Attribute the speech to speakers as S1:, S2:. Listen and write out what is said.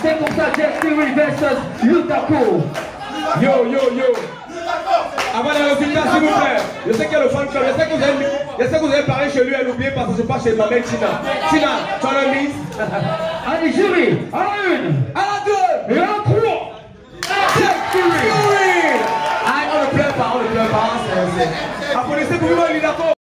S1: C'est pour ça que Fiury versus Ludako.
S2: Yo. Avant les résultats, s'il vous plaît. Je sais qu'il y a le fan club. Je sais que vous avez parlé chez lui et l'oublier parce que c'est pas chez ma mère Tina. Tina, tu en as mis?
S1: Allez, jury, à la 1,
S2: à la 2
S1: et à la 3.
S2: Fiury. Ah, on ne pleure pas. Applaudissez pour Ludako.